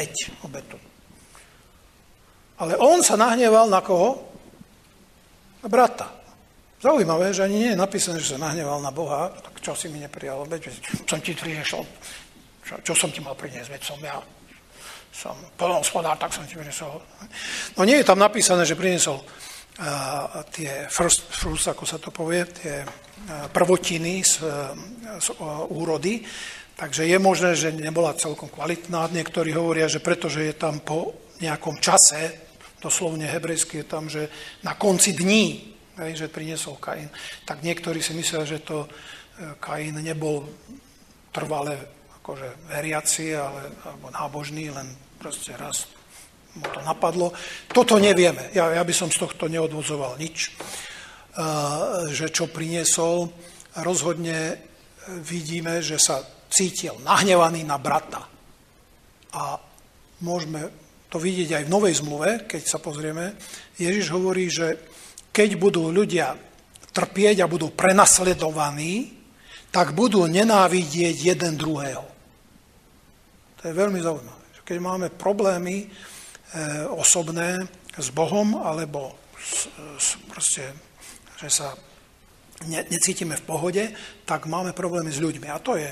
Ale on sa nahneval na koho? Na brata. Zaujímavé, že ani nie je napísané, že sa nahneval na Boha. Tak čo si mi neprijal obeť? Som ti priniesol. Čo som ti mal priniesť? Veď som poľnohospodár, tak som ti priniesol. No nie je tam napísané, že priniesol tie first fruits, ako sa to povie, tie prvotiny z úrody. Takže je možné, že nebola celkom kvalitná. Niektorí hovoria, že pretože je tam po nejakom čase, doslovne hebrejsky je tam, že na konci dní, že priniesol Kain, tak niektorí si myslia, že to Kain nebol trvale akože veriaci alebo nábožný, len proste raz mu to napadlo. Toto nevieme. Ja by som z tohto neodvozoval nič. Že čo priniesol, rozhodne vidíme, že sa cítil nahnevaný na brata. A môžeme to vidieť aj v Novej zmluve, keď sa pozrieme. Ježiš hovorí, že keď budú ľudia trpieť a budú prenasledovaní, tak budú nenávidieť jeden druhého. To je veľmi zaujímavé. Keď máme problémy osobné s Bohom, alebo proste, že sa necítime v pohode, tak máme problémy s ľuďmi. A to je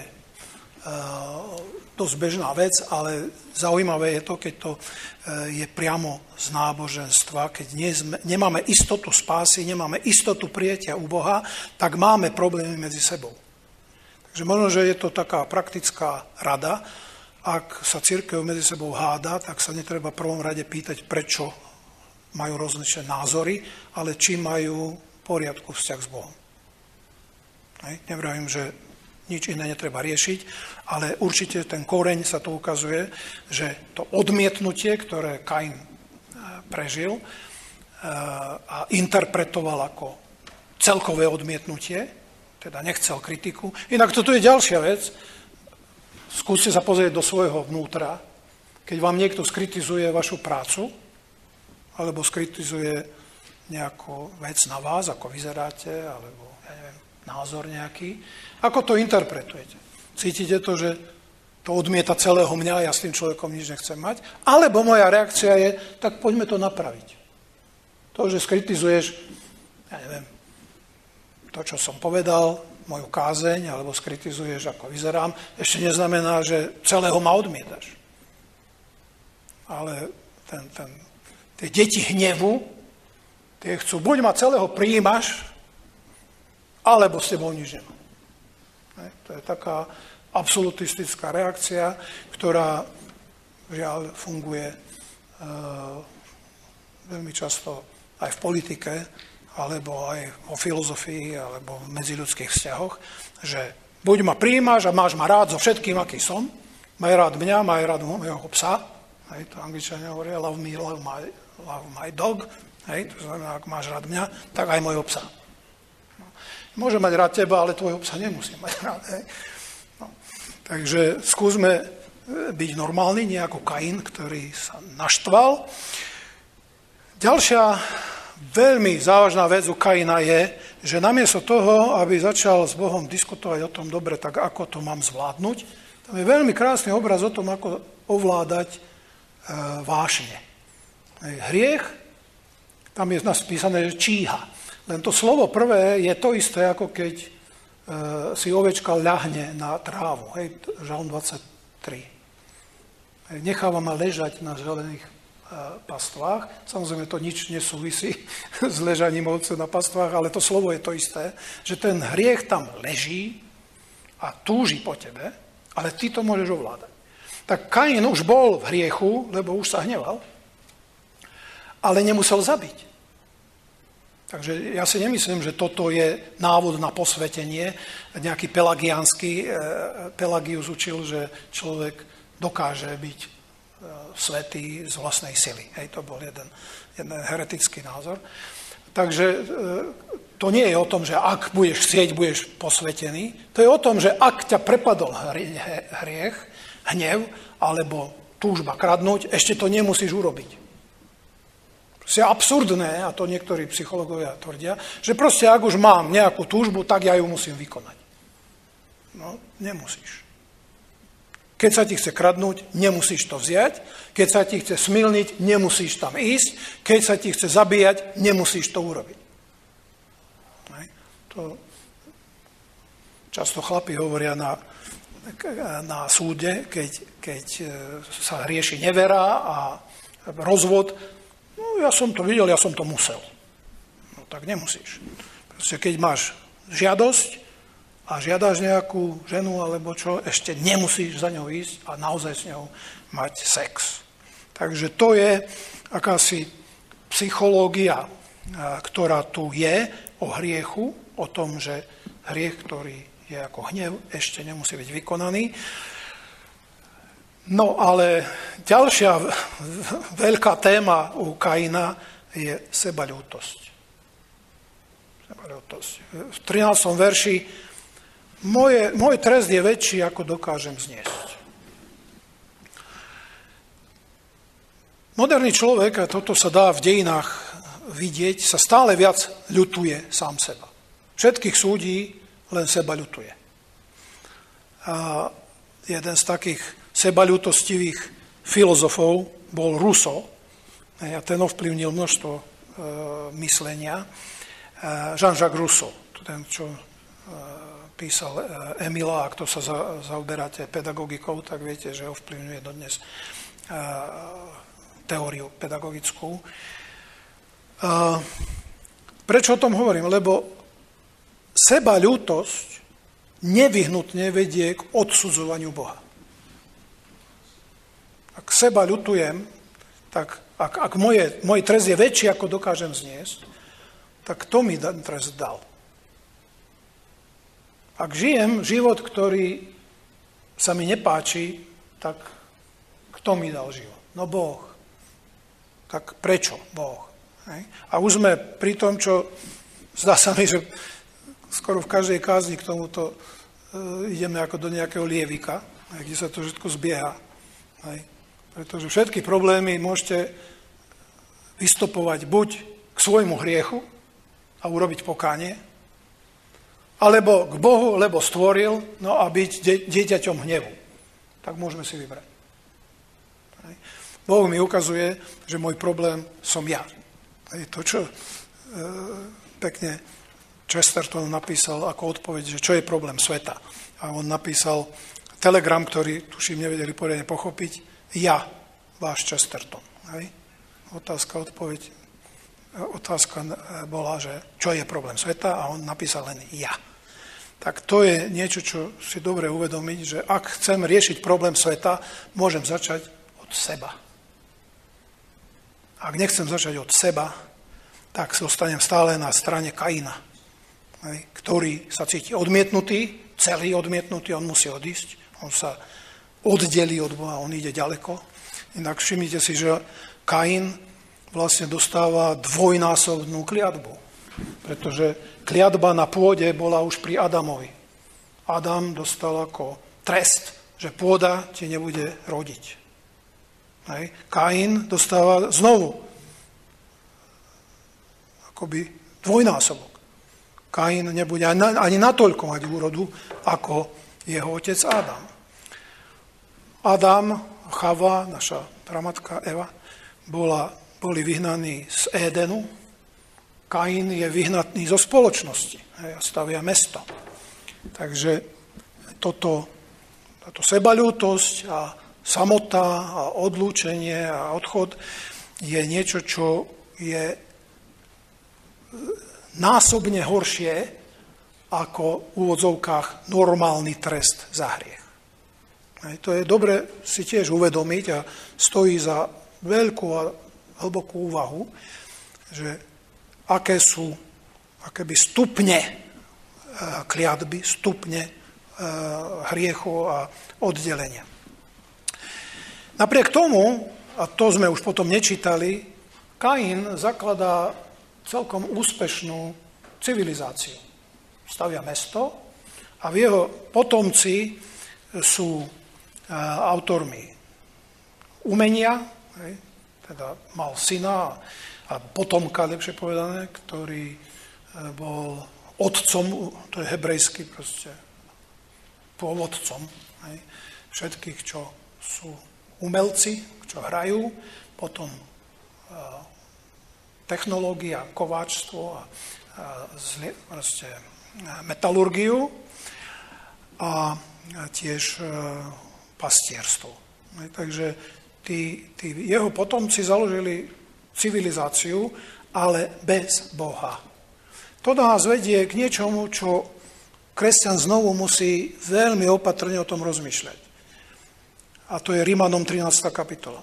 dosť bežná vec, ale zaujímavé je to, keď to je priamo z náboženstva, keď nemáme istotu spásy, nemáme istotu prijatia u Boha, tak máme problémy medzi sebou. Takže možno, že je to taká praktická rada. Ak sa cirkev medzi sebou háda, tak sa netreba v prvom rade pýtať, prečo majú rozličné názory, ale či majú v poriadku vzťah s Bohom. Nevravím, že nič iné netreba riešiť, ale určite ten koreň sa to ukazuje, že to odmietnutie, ktoré Kain prežil a interpretoval ako celkové odmietnutie, teda nechcel kritiku. Inak toto je ďalšia vec. Skúste sa pozrieť do svojho vnútra, keď vám niekto skritizuje vašu prácu, alebo skritizuje nejakú vec na vás, ako vyzeráte, alebo ja neviem, názor nejaký. Ako to interpretujete? Cítite to, že to odmieta celého mňa, ja s tým človekom nič nechcem mať. Alebo moja reakcia je, tak poďme to napraviť. To, že skritizuješ, ja neviem, to, čo som povedal, moju kázeň, alebo skritizuješ, ako vyzerám, ešte neznamená, že celého ma odmietaš. Ale tie deti hnevu, tie chcú, buď ma celého prijímaš, alebo s tebou nič nemám. To je taká absolutistická reakcia, ktorá žiaľ funguje veľmi často aj v politike, alebo aj vo filozofii, alebo v medziľudských vzťahoch, že buď ma prijímaš a máš ma rád so všetkým, aký som, maj rád mňa, maj rád mojho psa, hej, to Angličania hovoria, love me, love my dog, hej, to znamená, ak máš rád mňa, tak aj mojho psa. No. Môžem mať rád teba, ale tvojho psa nemusím mať rád, hej. No. Takže skúsme byť normálny, nie ako Kain, ktorý sa naštval. Ďalšia veľmi závažná vec u Kaina je, že namiesto toho, aby začal s Bohom diskutovať o tom, dobre, tak ako to mám zvládnuť, tam je veľmi krásny obraz o tom, ako ovládať vášne. Hriech, tam je napísané, že číha. Len to slovo prvé je to isté, ako keď si ovečka ľahne na trávu. Hej, Žalm 23. Necháva ma ležať na zelených pastvách. Samozrejme, to nič nesúvisí s ležaním ovce na pastvách, ale to slovo je to isté, že ten hriech tam leží a túži po tebe, ale ty to môžeš ovládať. Tak Kain už bol v hriechu, lebo už sa hneval, ale nemusel zabiť. Takže ja si nemyslím, že toto je návod na posvetenie. Nejaký Pelagius učil, že človek dokáže byť svätý z vlastnej sily. Hej, to bol jeden heretický názor. Takže to nie je o tom, že ak budeš chcieť, budeš posvetený. To je o tom, že ak ťa prepadol hriech, hnev alebo túžba kradnúť, ešte to nemusíš urobiť. Je absurdné, a to niektorí psychológovia tvrdia, že proste ak už mám nejakú túžbu, tak ja ju musím vykonať. No, nemusíš. Keď sa ti chce kradnúť, nemusíš to vziať. Keď sa ti chce smilniť, nemusíš tam ísť. Keď sa ti chce zabíjať, nemusíš to urobiť. To často chlapi hovoria na súde, keď sa rieši nevera a rozvod. No, ja som to videl, ja som to musel. No, tak nemusíš. Proste keď máš žiadosť, a žiadaš nejakú ženu alebo čo, ešte nemusíš za ňou ísť a naozaj s ňou mať sex. Takže to je akási psychológia, ktorá tu je o hriechu, o tom, že hriech, ktorý je ako hnev, ešte nemusí byť vykonaný. No ale ďalšia veľká téma u Kaina je sebaľútosť. V 13. verši môj trest je väčší, ako dokážem zniesť. Moderný človek, a toto sa dá v dejinách vidieť, sa stále viac ľutuje sám seba. Všetkých súdí, len seba ľutuje. A jeden z takých sebaľútostivých filozofov bol Rousseau, a ten ovplyvnil množstvo myslenia. Jean-Jacques Rousseau, ten, čo písal Emila, ak to sa zaoberáte pedagogikou, tak viete, že ovplyvňuje dodnes teóriu pedagogickú. Prečo o tom hovorím? Lebo sebaľútosť nevyhnutne vedie k odsudzovaniu Boha. Ak seba ľutujem, tak ak môj trest je väčší, ako dokážem zniesť, tak kto mi ten trest dal? Ak žijem život, ktorý sa mi nepáči, tak kto mi dal život? No Boh. Tak prečo Boh? A už sme pri tom, čo zdá sa mi, že skoro v každej kázni k tomuto ideme ako do nejakého lievika, kde sa to všetko zbieha. Pretože všetky problémy môžete vystopovať buď k svojmu hriechu a urobiť pokánie, alebo k Bohu, lebo stvoril, no a byť dieťaťom hnevu. tak môžeme si vybrať. Boh mi ukazuje, že môj problém som ja. To, čo pekne Chesterton napísal ako odpoveď, že čo je problém sveta. A on napísal telegram, ktorý, tuším, nevedeli poriadne pochopiť, ja, váš Chesterton. Otázka bola, že čo je problém sveta a on napísal len ja. Tak to je niečo, čo si dobre uvedomiť, že ak chcem riešiť problém sveta, môžem začať od seba. Ak nechcem začať od seba, tak zostanem stále na strane Kaina, ktorý sa cíti odmietnutý, celý odmietnutý, on musí odísť, on sa oddelí od Boha, on ide ďaleko. Inak všimnite si, že Kain vlastne dostáva dvojnásobnú kliatbu, pretože kliatba na pôde bola už pri Adamovi. Adam dostal ako trest, že pôda ti nebude rodiť. Kain dostáva znovu akoby dvojnásobok. Kain nebude ani natoľko mať úrodu, ako jeho otec Adam. Adam, Chava, naša pramatka Eva, boli vyhnaní z Édenu. Kain je vyhnatý zo spoločnosti a stavia mesto. Takže táto sebaľútosť a samota a odlúčenie a odchod je niečo, čo je násobne horšie ako v úvodzovkách normálny trest za hriech. To je dobre si tiež uvedomiť a stojí za veľkú a hlbokú úvahu, že aké sú akéby stupne kliatby, stupne hriechov a oddelenia. Napriek tomu, a to sme už potom nečítali, Kain zakladá celkom úspešnú civilizáciu. Stavia mesto a v jeho potomci sú autormi umenia, teda mal syna a potomka, lepšie povedané, ktorý bol otcom, to je hebrejsky proste, pôvodcom všetkých, čo sú umelci, čo hrajú, potom technológia, kováčstvo a proste metalurgiu a tiež pastierstvo. Takže tí jeho potomci založili civilizáciu, ale bez Boha. To nás vedie k niečomu, čo kresťan znovu musí veľmi opatrne o tom rozmýšľať. A to je Rímanom 13. kapitola.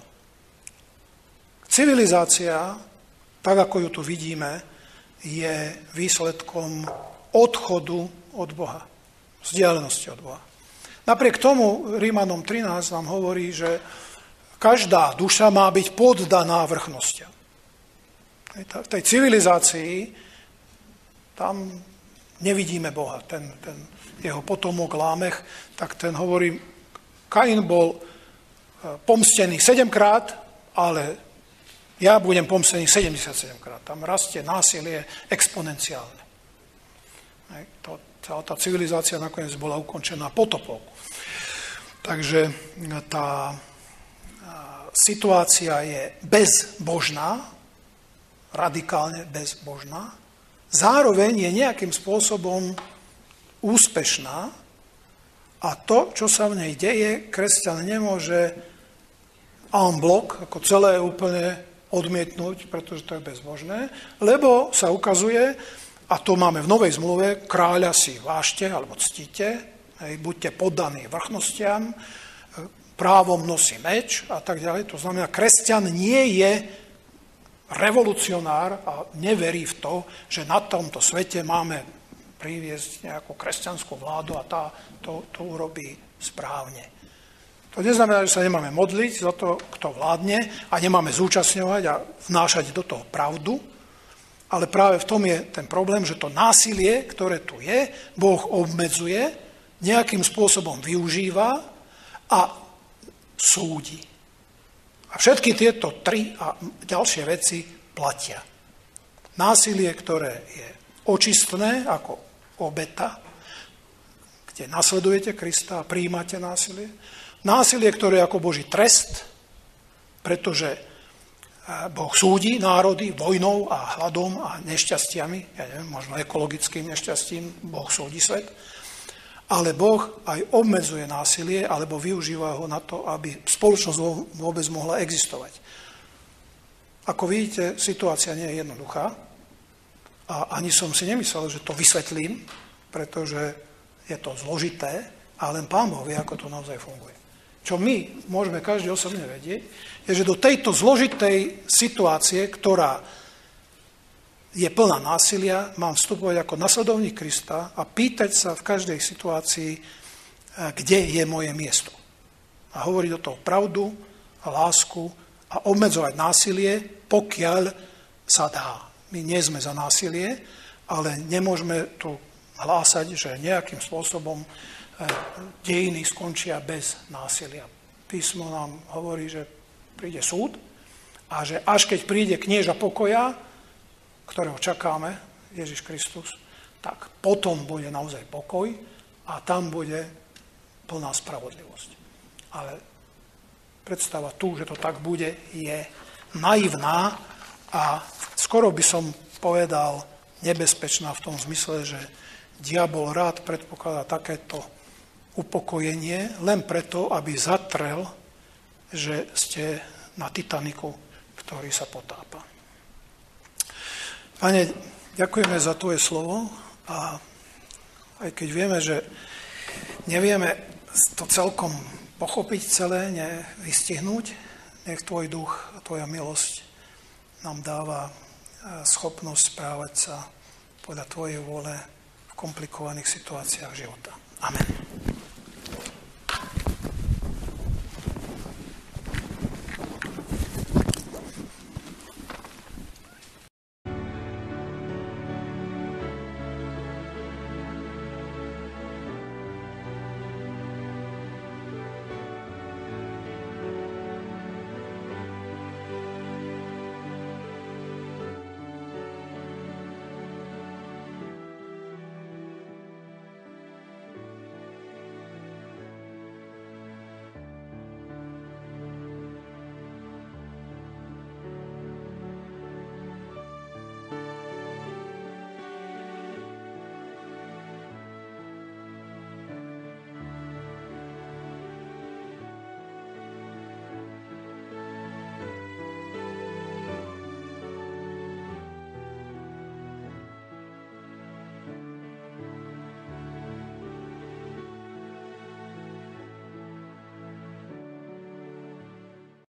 Civilizácia, tak ako ju tu vidíme, je výsledkom odchodu od Boha, vzdialenosti od Boha. Napriek tomu Rímanom 13 nám hovorí, že každá duša má byť poddaná vrchnostiam. V tej civilizácii tam nevidíme Boha. Ten jeho potomok Lámech, tak ten hovorí, Kain bol pomstený 7-krát, ale ja budem pomstený 77-krát. Tam rastie násilie exponenciálne. Celá tá civilizácia nakoniec bola ukončená potopou. Takže tá situácia je bezbožná, radikálne bezbožná, zároveň je nejakým spôsobom úspešná a to, čo sa v nej deje, kresťan nemôže en bloc, ako celé úplne odmietnúť, pretože to je bezbožné, lebo sa ukazuje, a to máme v Novej zmluve, kráľa si vážte alebo ctíte, buďte poddaní vrchnostiam, právom nosí meč a tak ďalej. To znamená, kresťan nie je revolucionár a neverí v to, že na tomto svete máme priviesť nejakú kresťanskú vládu a tá to urobí správne. To neznamená, že sa nemáme modliť za to, kto vládne a nemáme zúčastňovať a vnášať do toho pravdu, ale práve v tom je ten problém, že to násilie, ktoré tu je, Boh obmedzuje, nejakým spôsobom využíva a súdi. A všetky tieto tri a ďalšie veci platia. Násilie, ktoré je očistné ako obeta, kde nasledujete Krista a prijímate násilie. násilie, ktoré je ako Boží trest, pretože Boh súdi národy vojnou a hladom a nešťastiami, ja neviem, možno ekologickým nešťastím, Boh súdi svet, ale Boh aj obmedzuje násilie, alebo využíva ho na to, aby spoločnosť vôbec mohla existovať. Ako vidíte, situácia nie je jednoduchá a ani som si nemyslel, že to vysvetlím, pretože je to zložité, ale len Pán Boh vie, ako to naozaj funguje. Čo my môžeme každý osobne vedieť, je, že do tejto zložitej situácie, ktorá je plná násilia, mám vstupovať ako nasledovník Krista a pýtať sa v každej situácii, kde je moje miesto. A hovoriť o toho pravdu a lásku a obmedzovať násilie, pokiaľ sa dá. My nie sme za násilie, ale nemôžeme tu hlásať, že nejakým spôsobom dejiny skončia bez násilia. Písmo nám hovorí, že príde súd a že až keď príde knieža pokoja, ktorého čakáme, Ježiš Kristus, tak potom bude naozaj pokoj a tam bude plná spravodlivosť. Ale predstava tu, že to tak bude, je naivná a skoro by som povedal nebezpečná v tom zmysle, že diabol rád predpokladá takéto upokojenie len preto, aby zatrel, že ste na Titaniku, ktorý sa potápa. Pane, ďakujeme za tvoje slovo a aj keď vieme, že nevieme to celkom pochopiť celé, nevystihnúť, nech tvoj duch a tvoja milosť nám dáva schopnosť správať sa podľa tvojej vôle v komplikovaných situáciách života. Amen.